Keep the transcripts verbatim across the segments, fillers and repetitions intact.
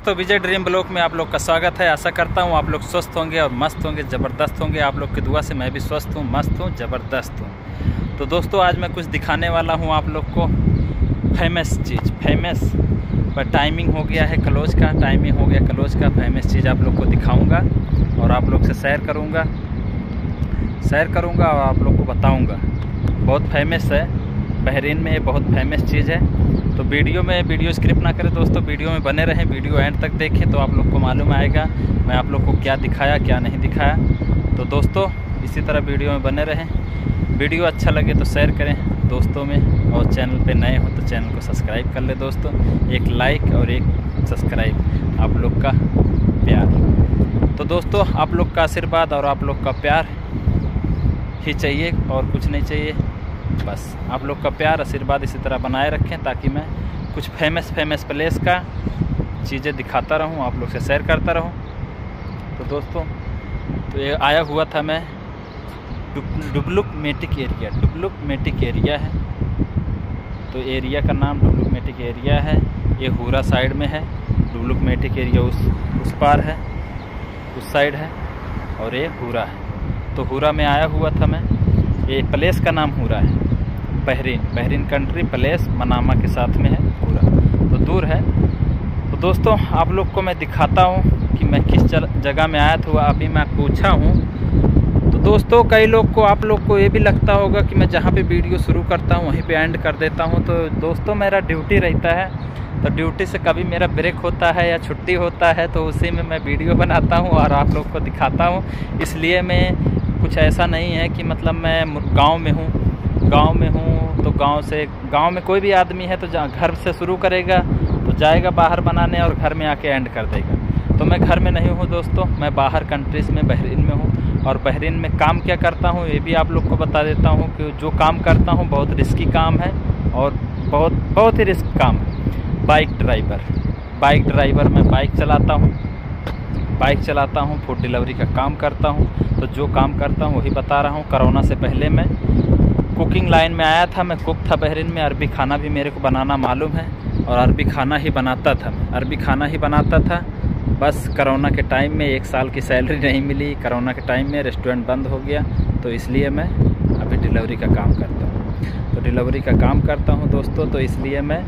दोस्तों, विजय dream blog में आप लोग का स्वागत है। आशा करता हूँ आप लोग स्वस्थ होंगे और मस्त होंगे, ज़बरदस्त होंगे। आप लोग की दुआ से मैं भी स्वस्थ हूँ, मस्त हूँ, ज़बरदस्त हूँ। तो दोस्तों, आज मैं कुछ दिखाने वाला हूँ आप लोग को फेमस चीज़। फेमस पर टाइमिंग हो गया है क्लोज का, टाइमिंग हो गया क्लोज का। फेमस चीज़ आप लोग को दिखाऊँगा और आप लोग से शेयर करूँगा शेयर करूँगा और आप लोग को बताऊँगा। बहुत फेमस है, बहरीन में ये बहुत फेमस चीज़ है। तो वीडियो में वीडियो स्क्रिप्ट ना करें दोस्तों, वीडियो में बने रहें, वीडियो एंड तक देखें तो आप लोग को मालूम आएगा मैं आप लोग को क्या दिखाया क्या नहीं दिखाया। तो दोस्तों, इसी तरह वीडियो में बने रहें। वीडियो अच्छा लगे तो शेयर करें दोस्तों में, और चैनल पे नए हो तो चैनल को सब्सक्राइब कर ले दोस्तों। एक लाइक और एक सब्सक्राइब, आप लोग का प्यार। तो दोस्तों, आप लोग का आशीर्वाद और आप लोग का प्यार ही चाहिए और कुछ नहीं चाहिए। बस आप लोग का प्यार आशीर्वाद इसी तरह बनाए रखें ताकि मैं कुछ फेमस फेमस प्लेस का चीज़ें दिखाता रहूं, आप लोग से शेयर करता रहूं। तो दोस्तों, तो ये आया हुआ था मैं डुबलुक मेटिक एरिया। डुबलुक मेटिक एरिया है, तो एरिया का नाम डुबलुक मेटिक एरिया है। ये हुरा साइड में है। डुबलुक मेटिक एरिया उस उस पार है, उस साइड है, और ये हुरा है। तो हुरा में आया हुआ था मैं। ये प्लेस का नाम हुरा है, Bahrain Bahrain country place Manama के साथ में है हुरा, तो दूर है। तो दोस्तों, आप लोग को मैं दिखाता हूँ कि मैं किस जगह में आया था। अभी मैं पूछा हूँ। तो दोस्तों, कई लोग को आप लोग को ये भी लगता होगा कि मैं जहाँ पे वीडियो शुरू करता हूँ वहीं पे एंड कर देता हूँ। तो दोस्तों, मेरा ड्यूटी रहता है, तो ड्यूटी से कभी मेरा ब्रेक होता है या छुट्टी होता है तो उसी में मैं वीडियो बनाता हूँ और आप लोग को दिखाता हूँ। इसलिए मैं कुछ ऐसा नहीं है कि मतलब मैं गांव में हूँ गांव में हूँ तो गांव से गांव में कोई भी आदमी है तो घर से शुरू करेगा तो जाएगा बाहर बनाने और घर में आके एंड कर देगा। तो मैं घर में नहीं हूँ दोस्तों, मैं बाहर कंट्रीज़ में बहरीन में हूँ। और बहरीन में काम क्या करता हूँ ये भी आप लोग को बता देता हूँ कि जो काम करता हूँ बहुत रिस्की काम है और बहुत बहुत ही रिस्क काम है। बाइक ड्राइवर बाइक ड्राइवर मैं बाइक चलाता हूँ बाइक चलाता हूँ फूड डिलीवरी का काम करता हूँ। तो जो काम करता हूँ वही बता रहा हूँ। कोरोना से पहले मैं कुकिंग लाइन में आया था, मैं कुक था बहरीन में। अरबी खाना भी मेरे को बनाना मालूम है और अरबी खाना ही बनाता था मैं अरबी खाना ही बनाता था। बस कोरोना के टाइम में एक साल की सैलरी नहीं मिली। कोरोना के टाइम में रेस्टोरेंट बंद हो गया, तो इसलिए मैं अभी डिलीवरी का काम करता हूँ। तो डिलीवरी का काम करता हूँ दोस्तों, तो इसलिए मैं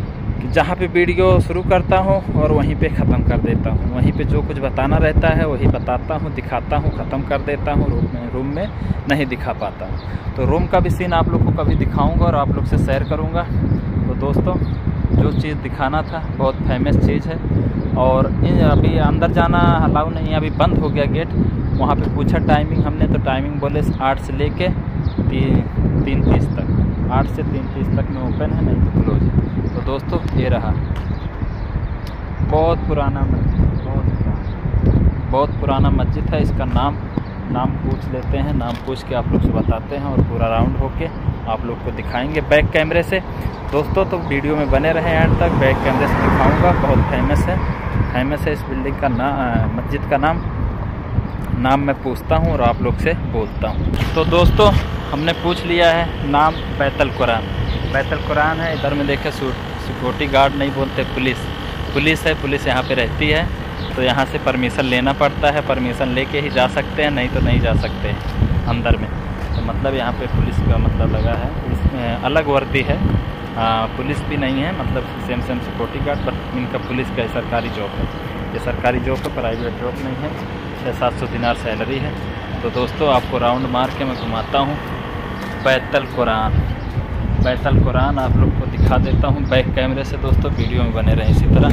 जहाँ पे वीडियो शुरू करता हूँ और वहीं पे ख़त्म कर देता हूँ। वहीं पे जो कुछ बताना रहता है वही बताता हूँ, दिखाता हूँ, ख़त्म कर देता हूँ। रूम में रूम में नहीं दिखा पाता। तो रूम का भी सीन आप लोग को कभी दिखाऊंगा और आप लोग से शेयर करूँगा। तो दोस्तों, जो चीज़ दिखाना था बहुत फेमस चीज़ है। और अभी अंदर जाना अलाउ नहीं है, अभी बंद हो गया गेट। वहाँ पर पूछा टाइमिंग हमने, तो टाइमिंग बोले आठ से ले कर तीन तीन तीस तक आठ से तीन तीस तक में ओपन है, नहीं तो क्लोज है। तो दोस्तों, ये रहा बहुत पुराना मस्जिद बहुत पुराना बहुत पुराना मस्जिद है। इसका नाम नाम पूछ लेते हैं, नाम पूछ के आप लोग से बताते हैं और पूरा राउंड होके आप लोग को दिखाएंगे बैक कैमरे से दोस्तों। तो वीडियो में बने रहें एंड तक, बैक कैमरे से दिखाऊंगा। बहुत फेमस है फेमस है इस बिल्डिंग का नाम, मस्जिद का नाम नाम मैं पूछता हूँ और आप लोग से बोलता हूँ। तो दोस्तों, हमने पूछ लिया है नाम बैतुल कुरान बैतुल कुरान है। इधर में देखे सिक्योरिटी गार्ड नहीं बोलते, पुलिस पुलिस है। पुलिस यहाँ पे रहती है, तो यहाँ से परमिशन लेना पड़ता है। परमिशन लेके ही जा सकते हैं, नहीं तो नहीं जा सकते अंदर में। तो मतलब यहाँ पे पुलिस का मतलब लगा है, इसमें अलग वर्दी है। आ, पुलिस भी नहीं है, मतलब same same security guard, but इनका पुलिस का सरकारी जॉब है। ये सरकारी जॉब है, प्राइवेट जॉब नहीं है। छः सात सौ दिनार सैलरी है। तो दोस्तों, आपको राउंड मार के मैं घुमाता हूँ बैतुल कुरान बैतुल कुरान आप लोग को दिखा देता हूँ बैक कैमरे से। दोस्तों, वीडियो में बने रहें इसी तरह।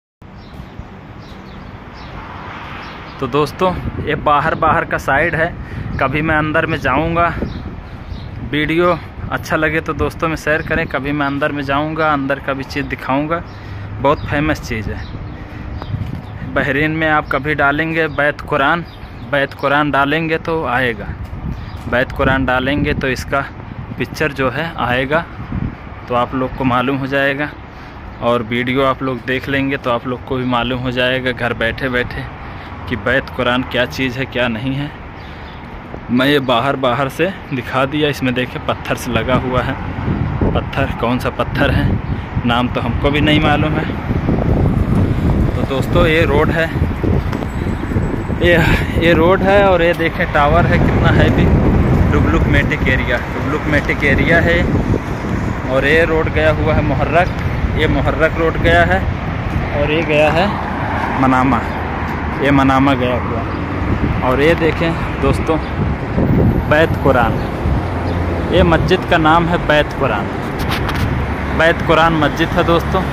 तो दोस्तों, ये बाहर बाहर का साइड है। कभी मैं अंदर में जाऊँगा, वीडियो अच्छा लगे तो दोस्तों में शेयर करें। कभी मैं अंदर में जाऊँगा, अंदर का भी चीज़ दिखाऊँगा। बहुत फेमस चीज़ है बहरीन में। आप कभी डालेंगे बैत कुरान बैत कुरान डालेंगे तो आएगा। बैत कुरान डालेंगे तो इसका पिक्चर जो है आएगा, तो आप लोग को मालूम हो जाएगा। और वीडियो आप लोग देख लेंगे तो आप लोग को भी मालूम हो जाएगा घर बैठे बैठे कि बैत कुरान क्या चीज़ है क्या नहीं है। मैं ये बाहर बाहर से दिखा दिया। इसमें देखे पत्थर से लगा हुआ है। पत्थर कौन सा पत्थर है नाम तो हमको भी नहीं मालूम है। तो दोस्तों ये रोड है, ये ये रोड है और ये देखें टावर है कितना है भी। डुबलुकमेटिक एरिया, डुबलुकमेटिक एरिया है। और ये रोड गया हुआ है मुहर्रक, ये मुहर्रक रोड गया है। और ये गया है मनामा, ये मनामा गया हुआ। और ये देखें दोस्तों बैत कुरान, ये मस्जिद का नाम है बैत कुरान, बैत कुरान मस्जिद है दोस्तों।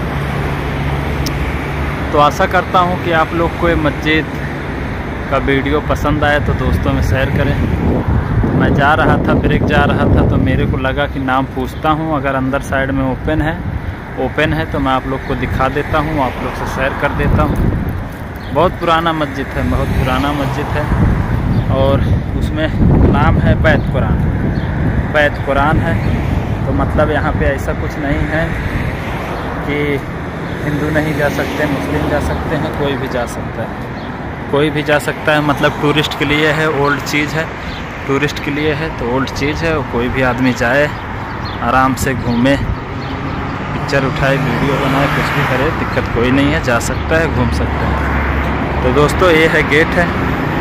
तो आशा करता हूँ कि आप लोग को ये मस्जिद का वीडियो पसंद आए तो दोस्तों में शेयर करें। मैं जा रहा था, ब्रेक जा रहा था, तो मेरे को लगा कि नाम पूछता हूँ, अगर अंदर साइड में ओपन है ओपन है तो मैं आप लोग को दिखा देता हूँ, आप लोग से शेयर कर देता हूँ। बहुत पुराना मस्जिद है, बहुत पुराना मस्जिद है। और उसमें नाम है बैत कुरान, बैत कुरान है। तो मतलब यहाँ पे ऐसा कुछ नहीं है कि हिंदू नहीं जा सकते, मुस्लिम जा सकते हैं, कोई भी जा सकता है, कोई भी जा सकता है। मतलब टूरिस्ट के लिए है, ओल्ड चीज़ है, टूरिस्ट के लिए है तो ओल्ड चीज़ है। कोई भी आदमी जाए, आराम से घूमे, पिक्चर उठाए, वीडियो बनाए, कुछ भी करे, दिक्कत कोई नहीं है, जा सकता है, घूम सकता है। तो दोस्तों ये है गेट है,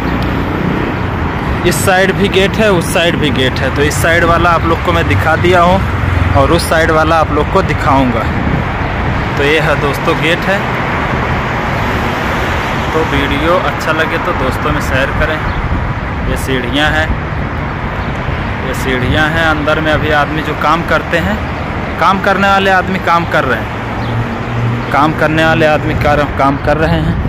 इस साइड भी गेट है, उस साइड भी गेट है। तो इस साइड वाला आप लोग को मैं दिखा दिया हूँ और उस साइड वाला आप लोग को दिखाऊंगा। तो ये है दोस्तों गेट है। तो वीडियो अच्छा लगे तो दोस्तों में शेयर करें। ये सीढ़ियाँ हैं, ये सीढ़ियाँ हैं। अंदर में अभी आदमी जो काम करते हैं, काम करने वाले आदमी काम कर रहे हैं, काम करने वाले आदमी कार काम कर रहे हैं।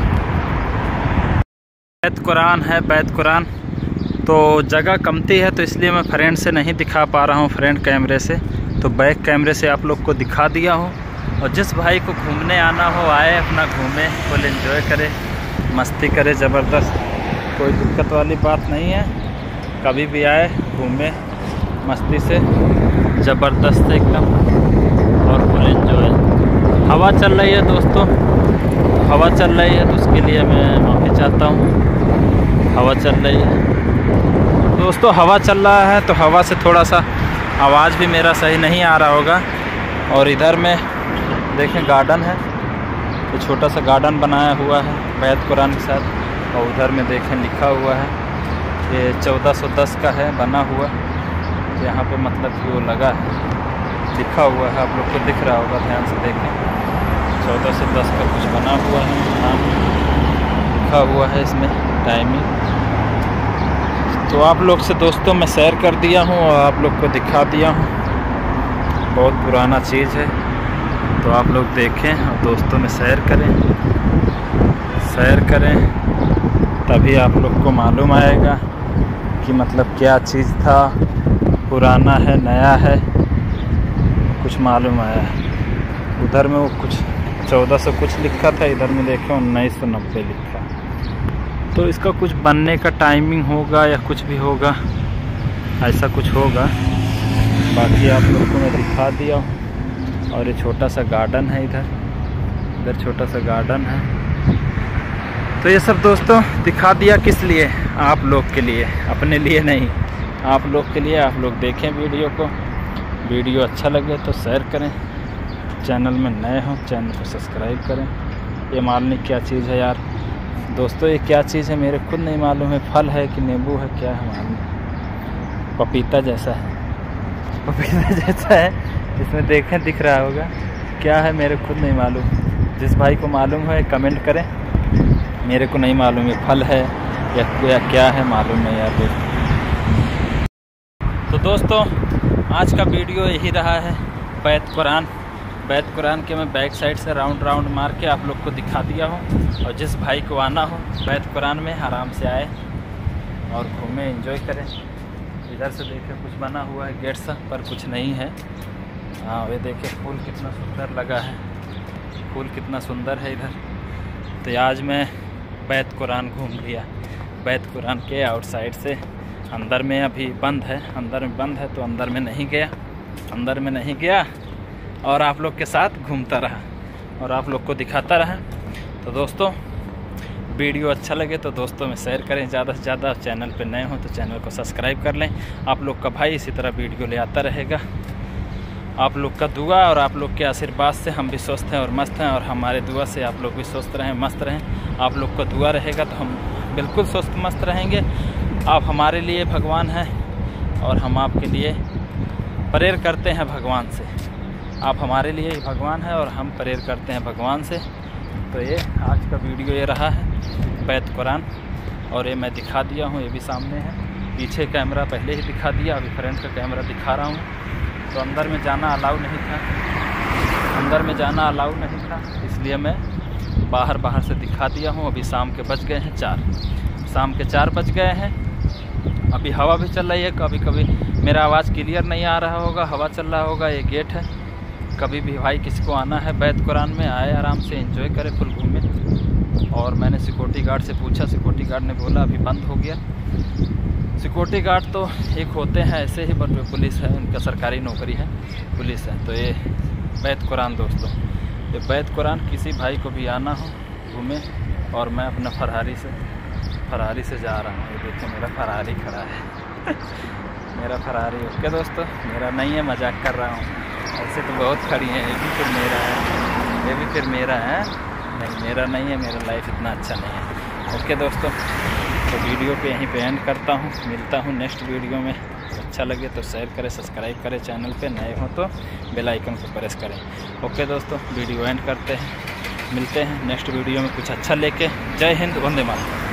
बैत कुरान है, बैत कुरान। तो जगह कमती है तो इसलिए मैं फ्रंट से नहीं दिखा पा रहा हूँ, फ्रंट कैमरे से। तो बैक कैमरे से आप लोग को दिखा दिया हूँ। और जिस भाई को घूमने आना हो आए, अपना घूमे, फुल एंजॉय करे, मस्ती करे, ज़बरदस्त, कोई दिक्कत वाली बात नहीं है। कभी भी आए, घूमे मस्ती से, ज़बरदस्त एकदम, और फुल एंजॉय। हवा चल रही है दोस्तों, हवा चल रही है, तो उसके लिए मैं माफ़ी चाहता हूँ। हवा चल रही है दोस्तों, हवा चल रहा है तो हवा से थोड़ा सा आवाज़ भी मेरा सही नहीं आ रहा होगा। और इधर में देखें गार्डन है, तो छोटा सा गार्डन बनाया हुआ है बैत कुरान के साथ। और उधर में देखें लिखा हुआ है, ये चौदह सौ दस का है बना हुआ। तो यहाँ पे मतलब कि वो लगा है, लिखा हुआ है, आप लोग को दिख रहा होगा, ध्यान से देखें। चौदह सौ दस का कुछ बना हुआ है, नाम लिखा हुआ है इसमें, टाइमिंग। तो आप लोग से दोस्तों मैं शेयर कर दिया हूँ और आप लोग को दिखा दिया हूँ। बहुत पुराना चीज़ है, तो आप लोग देखें और दोस्तों में शेयर करें, शेयर करें, तभी आप लोग को मालूम आएगा कि मतलब क्या चीज़ था, पुराना है, नया है, कुछ मालूम आया है। उधर में वो कुछ चौदह सौ कुछ लिखा था, इधर में देखें उन्नीस सौ नब्बे लिखा। तो इसका कुछ बनने का टाइमिंग होगा या कुछ भी होगा, ऐसा कुछ होगा। बाकी आप लोग को मैं दिखा दिया हूँ। और ये छोटा सा गार्डन है, इधर इधर छोटा सा गार्डन है। तो ये सब दोस्तों दिखा दिया, किस लिए? आप लोग के लिए, अपने लिए नहीं, आप लोग के लिए। आप लोग देखें वीडियो को, वीडियो अच्छा लगे तो शेयर करें, चैनल में नए हों चैनल को सब्सक्राइब करें। ये मालूम नहीं क्या चीज़ है यार दोस्तों, ये क्या चीज़ है मेरे खुद नहीं मालूम है। फल है कि नींबू है, क्या है मालूम, पपीता जैसा है, पपीता जैसा है, इसमें देखें दिख रहा होगा, क्या है मेरे खुद नहीं मालूम। जिस भाई को मालूम है कमेंट करें, मेरे को नहीं मालूम ये फल है या, या क्या है, मालूम नहीं यार दोस्तों। तो दोस्तों आज का वीडियो यही रहा है, बैत कुरान। बैत कुरान के मैं बैक साइड से राउंड राउंड मार के आप लोग को दिखा दिया हूँ। और जिस भाई को आना हो बैत कुरान में, आराम से आए और घूमें, एंजॉय करें। इधर से देखें कुछ बना हुआ है गेट सा, पर कुछ नहीं है। हाँ ये देखें फूल कितना सुंदर लगा है, फूल कितना सुंदर है इधर। तो आज मैं बैत कुरान घूम लिया, बैत कुरान के आउटसाइड से। अंदर में अभी बंद है, अंदर में बंद है तो अंदर में नहीं गया, अंदर में नहीं गया और आप लोग के साथ घूमता रहा और आप लोग को दिखाता रहा। तो दोस्तों वीडियो अच्छा लगे तो दोस्तों में शेयर करें ज़्यादा से ज़्यादा। चैनल पे नए हो तो चैनल को सब्सक्राइब कर लें। आप लोग का भाई इसी तरह वीडियो ले आता रहेगा। आप लोग का दुआ और आप लोग के आशीर्वाद से हम भी स्वस्थ हैं और मस्त हैं, और हमारे दुआ से आप लोग भी स्वस्थ रहें, मस्त रहें। आप लोग का दुआ रहेगा तो हम बिल्कुल स्वस्थ मस्त रहेंगे। आप हमारे लिए भगवान हैं और हम आपके लिए प्रेयर करते हैं भगवान से। आप हमारे लिए ही भगवान हैं और हम प्रेयर करते हैं भगवान से। तो ये आज का वीडियो ये रहा है बैत कुरान, और ये मैं दिखा दिया हूँ, ये भी सामने है। पीछे कैमरा पहले ही दिखा दिया, अभी फ्रंट का कैमरा दिखा रहा हूँ। तो अंदर में जाना अलाउ नहीं था, अंदर में जाना अलाउ नहीं था, इसलिए मैं बाहर बाहर से दिखा दिया हूँ। अभी शाम के बज गए हैं चार, शाम के चार बज गए हैं। अभी हवा भी चल रही है, कभी कभी मेरा आवाज़ क्लियर नहीं आ रहा होगा, हवा चल रहा होगा। ये गेट है, कभी भी भाई किसी को आना है बैत कुरान में आए, आराम से एंजॉय करे, फुल घूमे। और मैंने सिक्योरिटी गार्ड से पूछा, सिक्योरिटी गार्ड ने बोला अभी बंद हो गया। सिक्योरिटी गार्ड तो एक होते हैं ऐसे ही, बट पुलिस है, उनका सरकारी नौकरी है, पुलिस है। तो ये बैत कुरान दोस्तों, ये बैत कुरान किसी भाई को भी आना हो घूमे। और मैं अपना फरारी से फरारी से जा रहा हूँ। ये देखिए मेरा फरारी खड़ा है मेरा फरारी। ओके दोस्तों, मेरा नहीं है, मजाक कर रहा हूँ। ऐसे तो बहुत खड़ी हैं, ये भी फिर मेरा है, ये भी फिर मेरा है। नहीं, मेरा नहीं है, मेरा लाइफ इतना अच्छा नहीं है। ओके दोस्तों, तो वीडियो पे यहीं पे एंड करता हूँ, मिलता हूँ नेक्स्ट वीडियो में। अच्छा लगे तो शेयर करें, सब्सक्राइब करें, चैनल पे नए हो तो बेल आइकन को प्रेस करें। ओके दोस्तों, वीडियो एंड करते हैं, मिलते हैं नेक्स्ट वीडियो में कुछ अच्छा लेके। जय हिंद, वंदे मातरम।